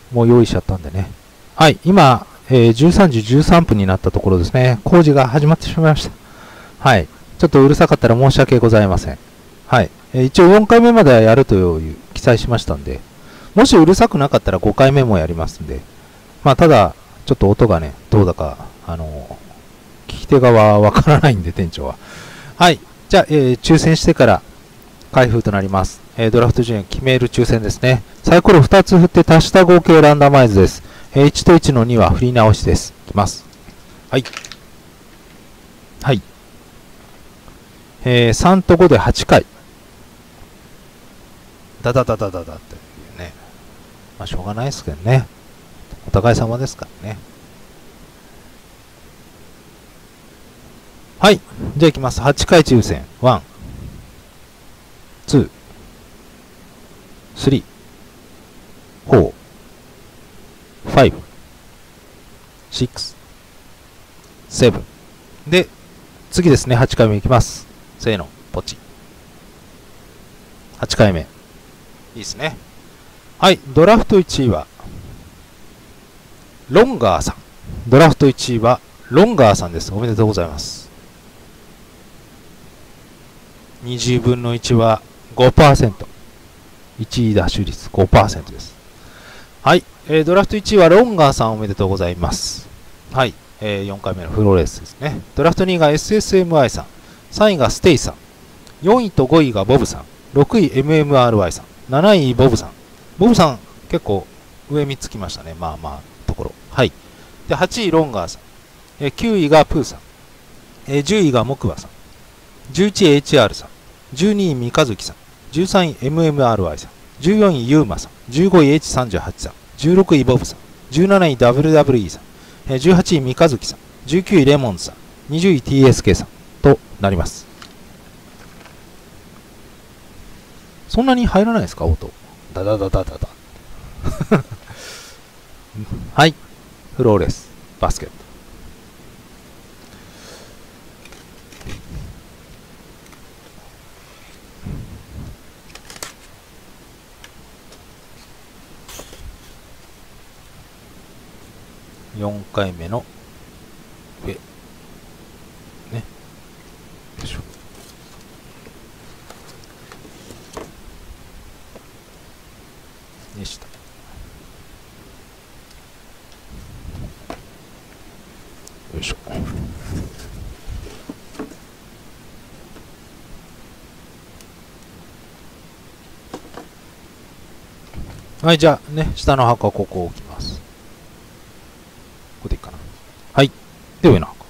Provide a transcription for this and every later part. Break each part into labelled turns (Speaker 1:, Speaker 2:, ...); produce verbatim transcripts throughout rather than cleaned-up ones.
Speaker 1: もう用意しちゃったんでね。はい、今、えー、じゅうさんじじゅうさんぷんになったところですね。工事が始まってしまいました。はい。ちょっとうるさかったら申し訳ございません。はい。えー、一応よんかいめまではやるという記載しましたんで、もしうるさくなかったらごかいめもやりますんで、まあ、ただ、ちょっと音がね、どうだか、あのー、聞き手側はわからないんで、店長は。はい。じゃあ、えー、抽選してから開封となります。えー、ドラフト順位を決める抽選ですね。サイコロふたつ振って足した合計ランダマイズです。えー、いちといちのには振り直しです。いきます。はい。はい。えー、さんとごではちかい。ダダダダダダっていうね。まあ、しょうがないですけどね。お互い様ですからね。はい。じゃあいきます。はちかい抽選。ワン、ツー、スリー、フォー、ファイブ、シックス、セブン。で、次ですね。はちかいめいきます。せーの、ポチ。はちかいめ。いいですね。はい。ドラフトいちいは、ロンガーさん。ドラフトいちいは、ロンガーさんです。おめでとうございます。にじゅうぶんのいちは ごパーセント。いちい奪取率 ごパーセント です。はい。えー、ドラフトいちいはロンガーさんおめでとうございます。はい。えー、よんかいめのフローレスですね。ドラフトにいが エスエスエムアイ さん。さんいがステイさん。よんいとごいがボブさん。ろくい エムエムアールワイ さん。なないボブさん。ボブさん結構上みつきましたね。まあまあところ。はい。で、はちいロンガーさん。えー、きゅういがプーさん。えー、じゅういが木馬さん。じゅういちい エイチアール さん。じゅうにい三日月さん。じゅうさんい エムエムアールワイ さん。じゅうよんいユーマさん。じゅうごい エイチさんじゅうはち さん。じゅうろくいボブさん。じゅうなない ダブリューダブリューイー さん。えー、じゅうはちい三日月さん。じゅうきゅういレモンズさん。にじゅうい ティーエスケー さんとなります。そんなに入らないですか、音。ダダダダダダ。はい。フローレス。バスケット。よんかいめの上。ね。よいしょ。でした。よいしょ。はい、じゃあね、下の箱はここを置きます。ここでいいかな。はい。で、上の箱。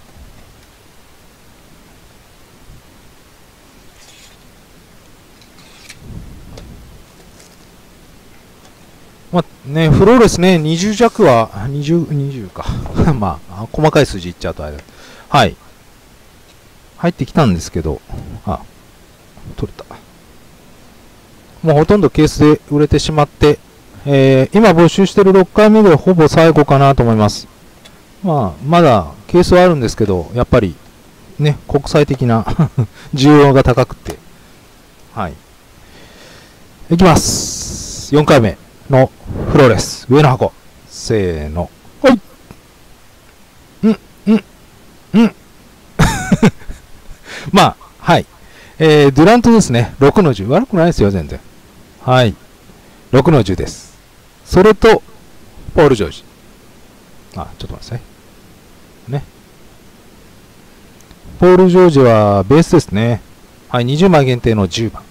Speaker 1: まあね、フローレスね、にじゅう弱は、にじゅう、にじゅうか。まあ、細かい数字言っちゃうとあれだ。はい。入ってきたんですけど、あ、取れた。もうほとんどケースで売れてしまって、えー、今募集してるろっかいめでほぼ最後かなと思います。まあ、まだケースはあるんですけど、やっぱり、ね、国際的な需要が高くて。はい。いきます。よんかいめのフローレス。上の箱。せーの。はい。うん、うん、うん。まあ、はい。えー、デュラントですね。ろくのじゅう。悪くないですよ、全然。はい。ろくのじゅうです。それと、ポール・ジョージ。あ、ちょっと待ってください。ね。ポール・ジョージはベースですね。はい、にじゅうまい限定のじゅうばん。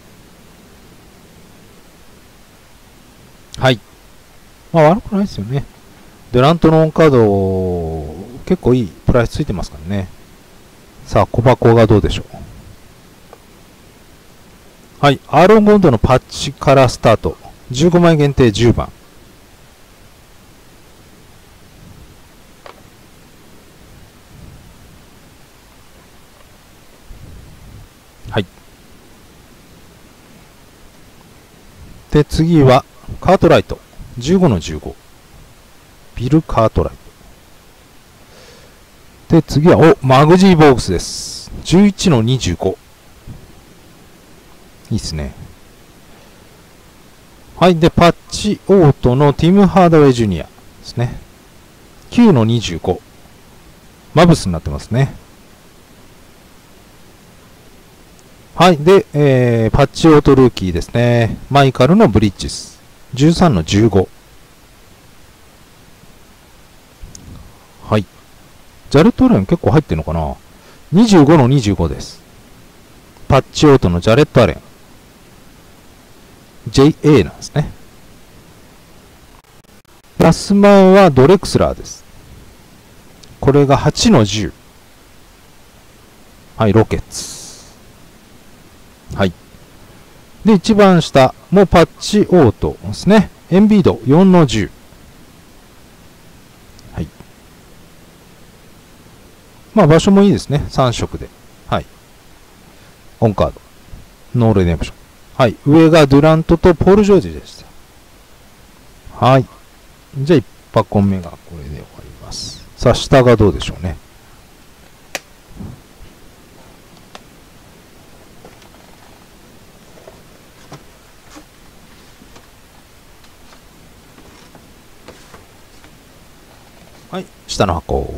Speaker 1: はい。まあ悪くないですよね。デュラントのオンカード、結構いいプライスついてますからね。さあ、小箱がどうでしょう。はい、アーロン・ゴンドのパッチからスタート。じゅうごまい限定じゅうばん。はい。で、次は、カートライト。じゅうごのじゅうご。ビル・カートライト。で、次は、お、マグジー・ボークスです。じゅういちのにじゅうご。いいっすね。 はい。で、パッチオートのティム・ハードウェイ・ジュニアですね。きゅうのにじゅうご。マブスになってますね。はい。で、えー、パッチオートルーキーですね。マイカルのブリッジス。じゅうさんのじゅうご。はい。ジャレット・アレン結構入ってるのかな ?にじゅうごのにじゅうごです。パッチオートのジャレット・アレン。ジェイエー なんですね。ラス前はドレクスラーです。これがはちのじゅう。はい、ロケッツ。はい。で、一番下もパッチオートですね。エンビードよんのじゅう。はい。まあ場所もいいですね。さん色で。はい。オンカード。ノーレデンプション。はい。上がドゥラントとポール・ジョージでした。はい。じゃあいっ箱目がこれで終わります。さあ、下がどうでしょうね。はい。下の箱。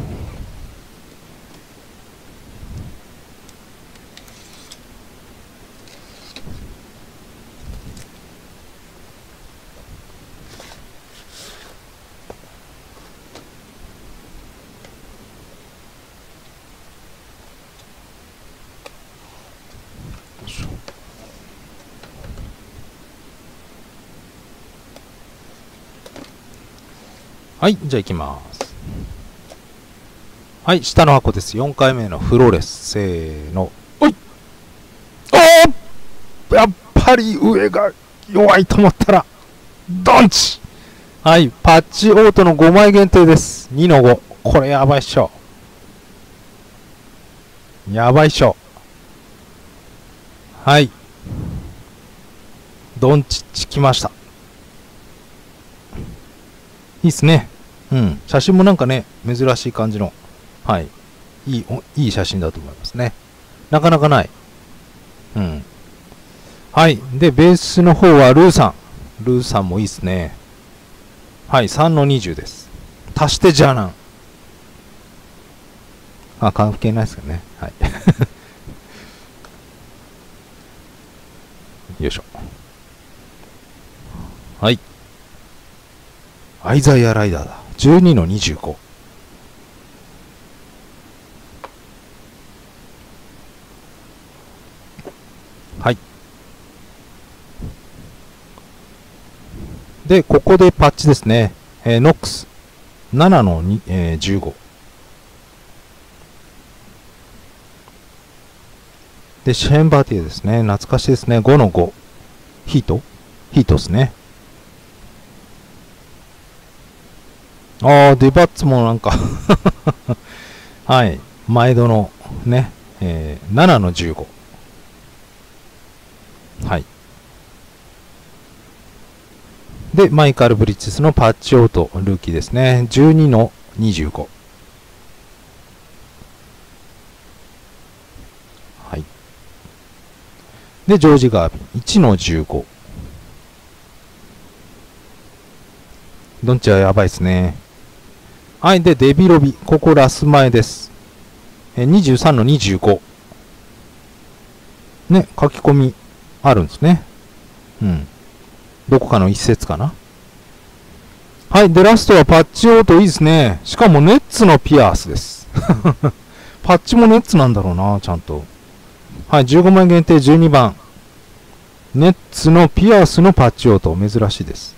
Speaker 1: はい、じゃあ行きます。はい、下の箱です。よんかいめのフローレス。せーの。おいおーやっぱり上が弱いと思ったら、ドンチはい、パッチオートのごまい限定です。にのご。これやばいっしょ。やばいっしょ。はい。ドンチッチ来ました。いいっすね。うん。写真もなんかね、珍しい感じの。はい。いい、いい写真だと思いますね。なかなかない。うん。はい。で、ベースの方はルーさん。ルーさんもいいっすね。はい。さんのにじゅうです。足してじゃあなん。あ、関係ないですけどね。はい。よいしょ。はい。アイザイアライダーだ。じゅうにのにじゅうご。はい。で、ここでパッチですね。えー、ノックス。ななのに、えー、じゅうご。で、シェーンバーティエですね。懐かしいですね。ごのご。ヒートヒートですね。あー、デバッツもなんかはい。毎度のね、えー、ななのじゅうご。はい。で、マイカル・ブリッジスのパッチオートルーキーですね。じゅうにのにじゅうご。はい。で、ジョージ・ガービン。いちのじゅうご。ドンチはやばいですね。はい。で、デビロビ。ここラス前です。えにじゅうさんのにじゅうご。ね、書き込みあるんですね。うん。どこかの一節かな。はい。で、ラストはパッチオートいいですね。しかもネッツのピアースです。パッチもネッツなんだろうな、ちゃんと。はい。じゅうごまい限定じゅうにばん。ネッツのピアースのパッチオート。珍しいです。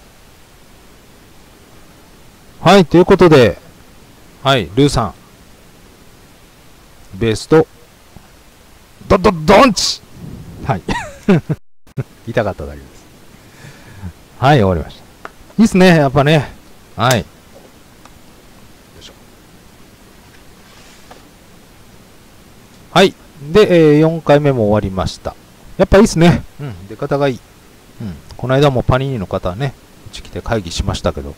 Speaker 1: はい。ということで、はい。ルーさん。ベースと、ドドドンチはい。言いたかっただけです。はい。終わりました。いいっすね。やっぱね。はい。よいしょ。はい。で、えー、よんかいめも終わりました。やっぱいいっすね。うん。出方がいい。うん。この間もパニーニの方はね、うち来て会議しましたけど。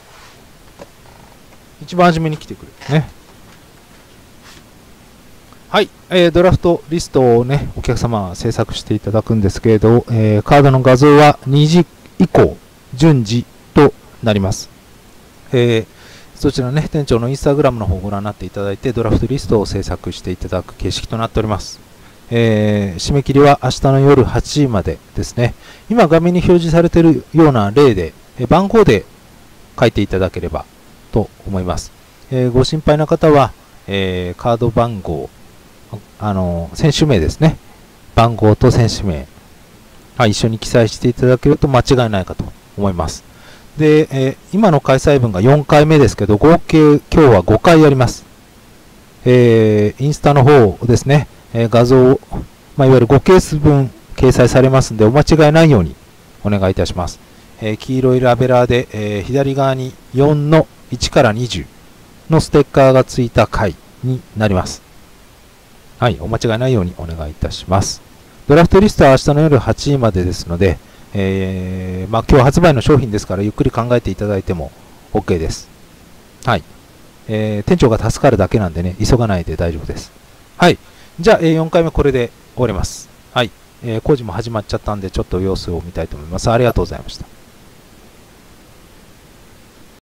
Speaker 1: 一番初めに来てくれるね。 はい、えー、ドラフトリストをね、お客様制作していただくんですけれど、えー、カードの画像はにじ以降、順次となります。えー、そちらね、店長のインスタグラムの方をご覧になっていただいて、ドラフトリストを制作していただく形式となっております。えー、締め切りは明日の夜はちじまでですね。今画面に表示されているような例で、え番号で書いていただければと思います。えー、ご心配な方は、えー、カード番号、あの選手名ですね。番号と選手名、はい、一緒に記載していただけると間違いないかと思います。で、えー、今の開催分がよんかいめですけど、合計今日はごかいやります。えー、インスタの方ですね、えー、画像、まあ、いわゆるごケース分掲載されますので、お間違いないようにお願いいたします。えー、黄色いラベラーで、えー、左側によんのいちからにじゅうのステッカーがついた回になります。はい、お間違いないようにお願いいたします。ドラフトリストは明日の夜はちじまでですので、えー、まあ、今日発売の商品ですからゆっくり考えていただいても OK です。はい。えー、店長が助かるだけなんでね、急がないで大丈夫です。はい。じゃあ、えー、よんかいめこれで終わります。はい。えー、工事も始まっちゃったんで、ちょっと様子を見たいと思います。ありがとうございました。